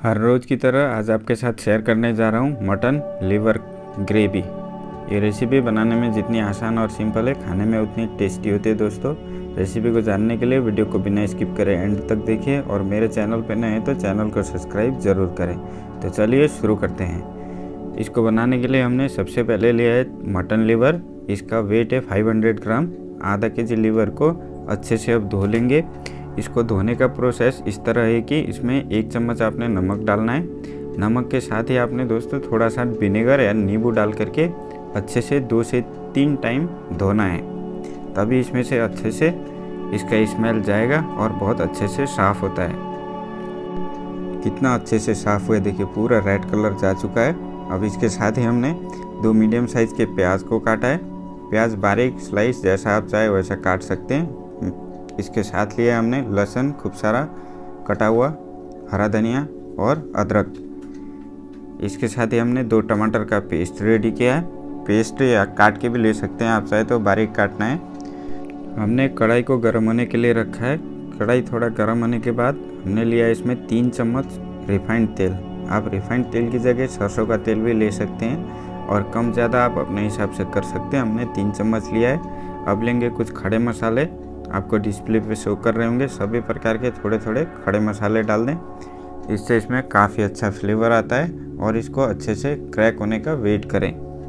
हर रोज़ की तरह आज आपके साथ शेयर करने जा रहा हूँ मटन लीवर ग्रेवी। ये रेसिपी बनाने में जितनी आसान और सिंपल है, खाने में उतनी टेस्टी होती है। दोस्तों, रेसिपी को जानने के लिए वीडियो को बिना स्किप करें एंड तक देखिए, और मेरे चैनल पर नए हैं तो चैनल को सब्सक्राइब ज़रूर करें। तो चलिए शुरू करते हैं। इसको बनाने के लिए हमने सबसे पहले लिया है मटन लीवर। इसका वेट है 500 ग्राम। आधा केजी लीवर को अच्छे से अब धो लेंगे। इसको धोने का प्रोसेस इस तरह है कि इसमें 1 चम्मच आपने नमक डालना है। नमक के साथ ही आपने दोस्तों थोड़ा सा विनेगर या नींबू डाल करके अच्छे से 2 से 3 टाइम धोना है, तभी इसमें से अच्छे से इसका स्मेल जाएगा और बहुत अच्छे से साफ़ होता है। कितना अच्छे से साफ़ हुआ, देखिए पूरा रेड कलर जा चुका है। अब इसके साथ ही हमने 2 मीडियम साइज़ के प्याज को काटा है। प्याज बारीक स्लाइस जैसा आप चाहे वैसा काट सकते हैं। इसके साथ लिया हमने लहसुन खूब सारा कटा हुआ, हरा धनिया और अदरक। इसके साथ ही हमने 2 टमाटर का पेस्ट रेडी किया है। पेस्ट या काट के भी ले सकते हैं, आप चाहे तो बारीक काटना है। हमने कढ़ाई को गर्म होने के लिए रखा है। कढ़ाई थोड़ा गर्म होने के बाद हमने लिया इसमें 3 चम्मच रिफाइंड तेल। आप रिफाइंड तेल की जगह सरसों का तेल भी ले सकते हैं, और कम ज़्यादा आप अपने हिसाब से कर सकते हैं। हमने 3 चम्मच लिया है। अब लेंगे कुछ खड़े मसाले। आपको डिस्प्ले पे शो कर रहे होंगे, सभी प्रकार के थोड़े थोड़े खड़े मसाले डाल दें। इससे इसमें काफ़ी अच्छा फ्लेवर आता है, और इसको अच्छे से क्रैक होने का वेट करें।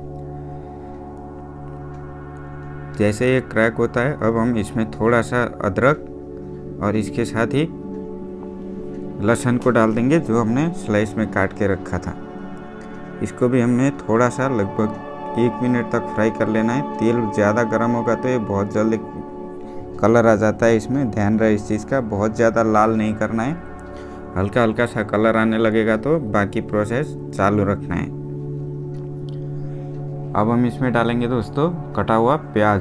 जैसे ये क्रैक होता है, अब हम इसमें थोड़ा सा अदरक और इसके साथ ही लहसुन को डाल देंगे, जो हमने स्लाइस में काट के रखा था। इसको भी हमने थोड़ा सा लगभग 1 मिनट तक फ्राई कर लेना है। तेल ज़्यादा गर्म होगा तो ये बहुत जल्दी कलर आ जाता है। इसमें ध्यान रहे इस चीज़ का, बहुत ज़्यादा लाल नहीं करना है। हल्का हल्का सा कलर आने लगेगा तो बाकी प्रोसेस चालू रखना है। अब हम इसमें डालेंगे दोस्तों कटा हुआ प्याज।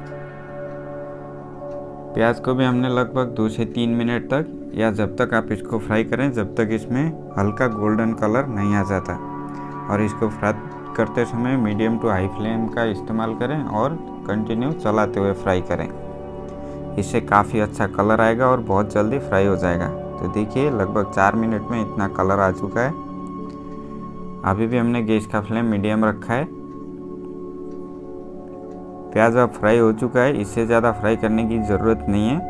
प्याज को भी हमने लगभग 2 से 3 मिनट तक, या जब तक आप इसको फ्राई करें जब तक इसमें हल्का गोल्डन कलर नहीं आ जाता। और इसको फ्राई करते समय मीडियम टू हाई फ्लेम का इस्तेमाल करें और कंटिन्यू चलाते हुए फ्राई करें। इससे काफ़ी अच्छा कलर आएगा और बहुत जल्दी फ्राई हो जाएगा। तो देखिए लगभग 4 मिनट में इतना कलर आ चुका है। अभी भी हमने गैस का फ्लेम मीडियम रखा है। प्याज अब फ्राई हो चुका है, इससे ज़्यादा फ्राई करने की ज़रूरत नहीं है।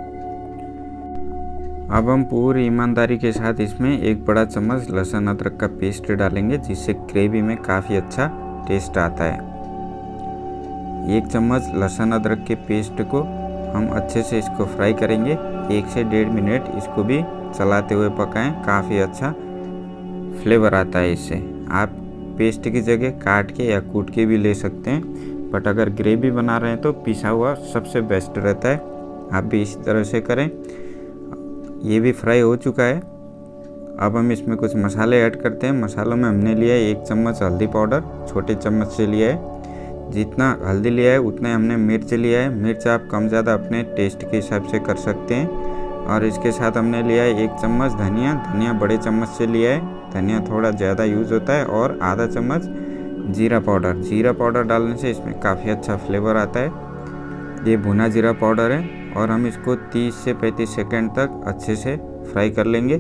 अब हम पूरी ईमानदारी के साथ इसमें 1 बड़ा चम्मच लहसुन अदरक का पेस्ट डालेंगे, जिससे ग्रेवी में काफ़ी अच्छा टेस्ट आता है। 1 चम्मच लहसुन अदरक के पेस्ट को हम अच्छे से इसको फ्राई करेंगे। 1 से 1.5 मिनट इसको भी चलाते हुए पकाएं, काफ़ी अच्छा फ्लेवर आता है इससे। आप पेस्ट की जगह काट के या कूट के भी ले सकते हैं, बट अगर ग्रेवी बना रहे हैं तो पिसा हुआ सबसे बेस्ट रहता है। आप भी इसी तरह से करें। ये भी फ्राई हो चुका है। अब हम इसमें कुछ मसाले ऐड करते हैं। मसालों में हमने लिया है 1 चम्मच हल्दी पाउडर, छोटे चम्मच से लिया है। जितना हल्दी लिया है उतना हमने मिर्च लिया है। मिर्च आप कम ज़्यादा अपने टेस्ट के हिसाब से कर सकते हैं। और इसके साथ हमने लिया है 1 चम्मच धनिया। धनिया बड़े चम्मच से लिया है, धनिया थोड़ा ज़्यादा यूज़ होता है। और आधा चम्मच जीरा पाउडर। जीरा पाउडर डालने से इसमें काफ़ी अच्छा फ्लेवर आता है। ये भुना जीरा पाउडर है, और हम इसको 30 से 35 सेकेंड तक अच्छे से फ्राई कर लेंगे।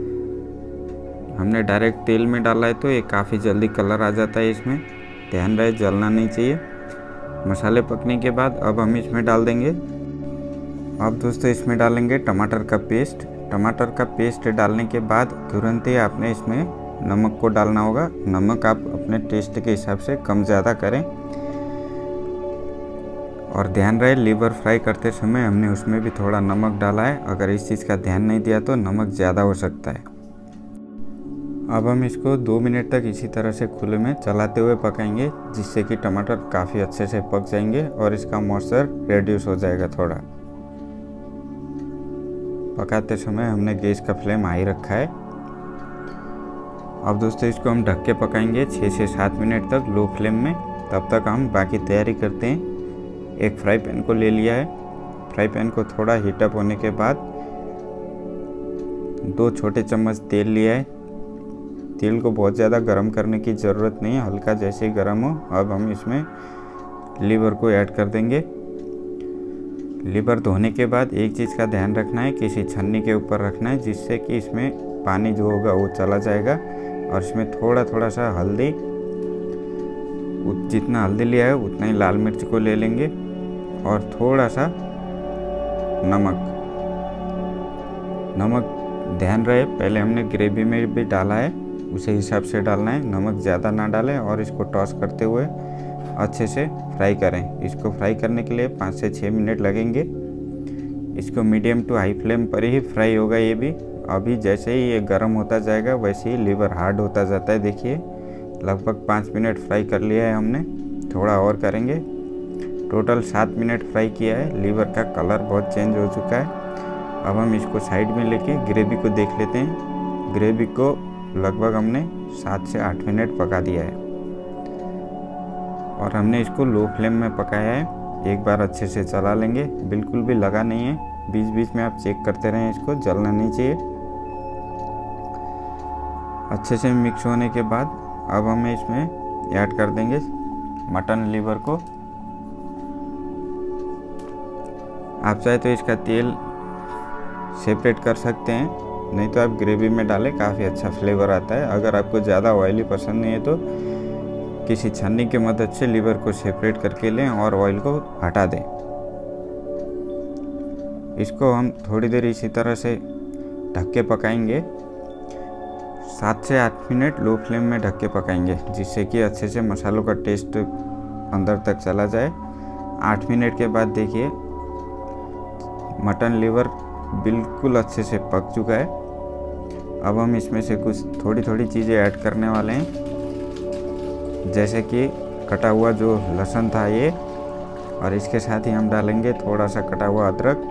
हमने डायरेक्ट तेल में डाला है तो ये काफ़ी जल्दी कलर आ जाता है। इसमें ध्यान रहे जलना नहीं चाहिए। मसाले पकने के बाद अब हम इसमें डाल देंगे, अब दोस्तों इसमें डालेंगे टमाटर का पेस्ट। टमाटर का पेस्ट डालने के बाद तुरंत ही आपने इसमें नमक को डालना होगा। नमक आप अपने टेस्ट के हिसाब से कम ज़्यादा करें। और ध्यान रहे लीवर फ्राई करते समय हमने उसमें भी थोड़ा नमक डाला है। अगर इस चीज़ का ध्यान नहीं दिया तो नमक ज़्यादा हो सकता है। अब हम इसको 2 मिनट तक इसी तरह से खुले में चलाते हुए पकाएंगे, जिससे कि टमाटर काफ़ी अच्छे से पक जाएंगे और इसका मॉइस्चर रिड्यूस हो जाएगा थोड़ा। पकाते समय हमने गैस का फ्लेम हाई रखा है। अब दोस्तों इसको हम ढक के पकाएंगे 6 से 7 मिनट तक लो फ्लेम में। तब तक हम बाकी तैयारी करते हैं। एक फ्राई पैन को ले लिया है। फ्राई पैन को थोड़ा हीटअप होने के बाद 2 छोटे चम्मच तेल लिया है। तेल को बहुत ज़्यादा गर्म करने की ज़रूरत नहीं है, हल्का जैसे ही गर्म हो। अब हम इसमें लीवर को ऐड कर देंगे। लीवर धोने के बाद एक चीज़ का ध्यान रखना है, किसी छन्नी के ऊपर रखना है, जिससे कि इसमें पानी जो होगा वो चला जाएगा। और इसमें थोड़ा सा हल्दी, जितना हल्दी लिया है उतना ही लाल मिर्च को ले लेंगे और थोड़ा सा नमक। ध्यान रहे पहले हमने ग्रेवी में भी डाला है, उसे हिसाब से डालना है, नमक ज़्यादा ना डालें। और इसको टॉस करते हुए अच्छे से फ्राई करें। इसको फ्राई करने के लिए 5 से 6 मिनट लगेंगे। इसको मीडियम टू हाई फ्लेम पर ही फ्राई होगा ये भी। अभी जैसे ही ये गर्म होता जाएगा वैसे ही लीवर हार्ड होता जाता है। देखिए लगभग 5 मिनट फ्राई कर लिया है हमने, थोड़ा और करेंगे। टोटल 7 मिनट फ्राई किया है। लीवर का कलर बहुत चेंज हो चुका है। अब हम इसको साइड में लेके ग्रेवी को देख लेते हैं। ग्रेवी को लगभग हमने 7 से 8 मिनट पका दिया है और हमने इसको लो फ्लेम में पकाया है। एक बार अच्छे से चला लेंगे, बिल्कुल भी लगा नहीं है। बीच बीच में आप चेक करते रहें, इसको जलना नहीं चाहिए। अच्छे से मिक्स होने के बाद अब हमें इसमें ऐड कर देंगे मटन लीवर को। आप चाहे तो इसका तेल सेपरेट कर सकते हैं, नहीं तो आप ग्रेवी में डालें, काफ़ी अच्छा फ्लेवर आता है। अगर आपको ज़्यादा ऑयली पसंद नहीं है तो किसी छन्नी की मदद से लीवर को सेपरेट करके लें और ऑयल को हटा दें। इसको हम थोड़ी देर इसी तरह से ढक के पकाएंगे। 7 से 8 मिनट लो फ्लेम में ढक के पकाएंगे, जिससे कि अच्छे से मसालों का टेस्ट अंदर तक चला जाए। 8 मिनट के बाद देखिए मटन लीवर बिल्कुल अच्छे से पक चुका है। अब हम इसमें से कुछ थोड़ी चीज़ें ऐड करने वाले हैं, जैसे कि कटा हुआ जो लहसुन था ये, और इसके साथ ही हम डालेंगे थोड़ा सा कटा हुआ अदरक,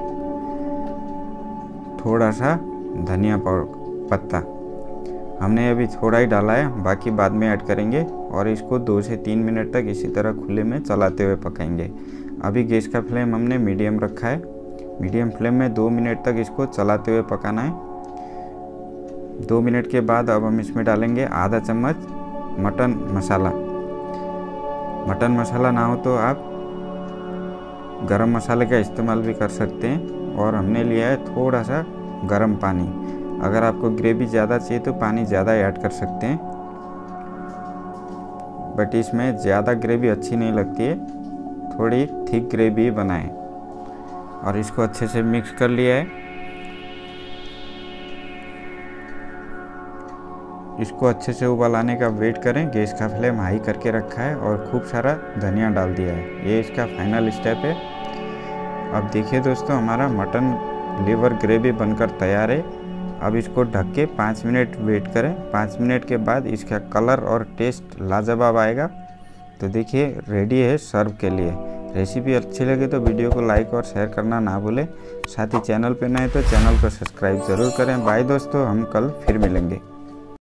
थोड़ा सा धनिया पत्ता। हमने अभी थोड़ा ही डाला है, बाकी बाद में ऐड करेंगे। और इसको 2 से 3 मिनट तक इसी तरह खुले में चलाते हुए पकाएंगे। अभी गैस का फ्लेम हमने मीडियम रखा है। मीडियम फ्लेम में 2 मिनट तक इसको चलाते हुए पकाना है। 2 मिनट के बाद अब हम इसमें डालेंगे आधा चम्मच मटन मसाला। मटन मसाला ना हो तो आप गरम मसाले का इस्तेमाल भी कर सकते हैं। और हमने लिया है थोड़ा सा गरम पानी। अगर आपको ग्रेवी ज़्यादा चाहिए तो पानी ज़्यादा ऐड कर सकते हैं, बट इसमें ज़्यादा ग्रेवी अच्छी नहीं लगती है, थोड़ी थिक ग्रेवी बनाएं। और इसको अच्छे से मिक्स कर लिया है। इसको अच्छे से उबाल आने का वेट करें। गैस का फ्लेम हाई करके रखा है और खूब सारा धनिया डाल दिया है। ये इसका फाइनल स्टेप है। अब देखिए दोस्तों, हमारा मटन लीवर ग्रेवी बनकर तैयार है। अब इसको ढक के 5 मिनट वेट करें। 5 मिनट के बाद इसका कलर और टेस्ट लाजवाब आएगा। तो देखिए रेडी है सर्व के लिए। रेसिपी अच्छी लगे तो वीडियो को लाइक और शेयर करना ना भूलें। साथ ही चैनल पे नए तो चैनल को सब्सक्राइब ज़रूर करें। बाय दोस्तों, हम कल फिर मिलेंगे।